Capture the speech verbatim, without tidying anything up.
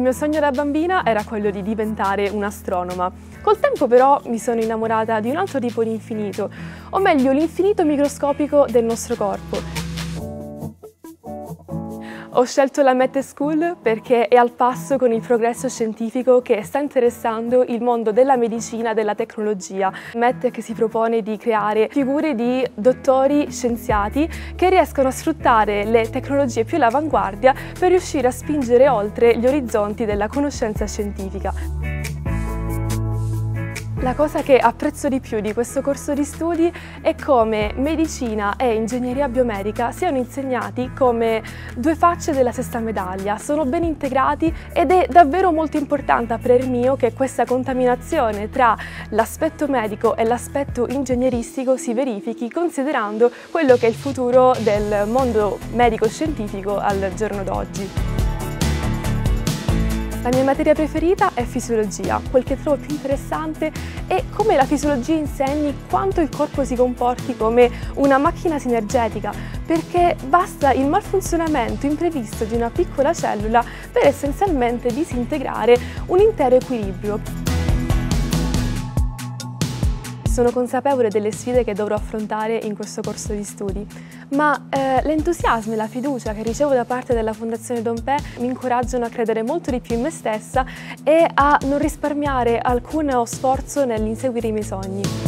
mio sogno da bambina era quello di diventare un'astronoma. Col tempo però mi sono innamorata di un altro tipo di infinito, o meglio l'infinito microscopico del nostro corpo. Ho scelto la Mette School perché è al passo con il progresso scientifico che sta interessando il mondo della medicina e della tecnologia. Mette che si propone di creare figure di dottori scienziati che riescono a sfruttare le tecnologie più all'avanguardia per riuscire a spingere oltre gli orizzonti della conoscenza scientifica. La cosa che apprezzo di più di questo corso di studi è come medicina e ingegneria biomedica siano insegnati come due facce della stessa medaglia, sono ben integrati ed è davvero molto importante a parer mio che questa contaminazione tra l'aspetto medico e l'aspetto ingegneristico si verifichi considerando quello che è il futuro del mondo medico-scientifico al giorno d'oggi. La mia materia preferita è fisiologia, quel che trovo più interessante è come la fisiologia insegni quanto il corpo si comporti come una macchina sinergetica, perché basta il malfunzionamento imprevisto di una piccola cellula per essenzialmente disintegrare un intero equilibrio. Sono consapevole delle sfide che dovrò affrontare in questo corso di studi, ma eh, l'entusiasmo e la fiducia che ricevo da parte della Fondazione Dompé mi incoraggiano a credere molto di più in me stessa e a non risparmiare alcuno sforzo nell'inseguire i miei sogni.